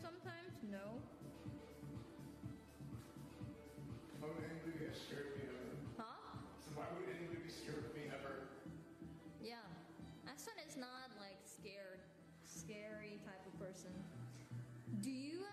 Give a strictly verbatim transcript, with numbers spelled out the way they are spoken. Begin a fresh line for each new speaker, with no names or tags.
sometimes? No.
Why would anybody get scared of me ever?
Huh?
So why would anybody be scared of me ever?
Yeah. Aston is not like scared, scary type of person. Do you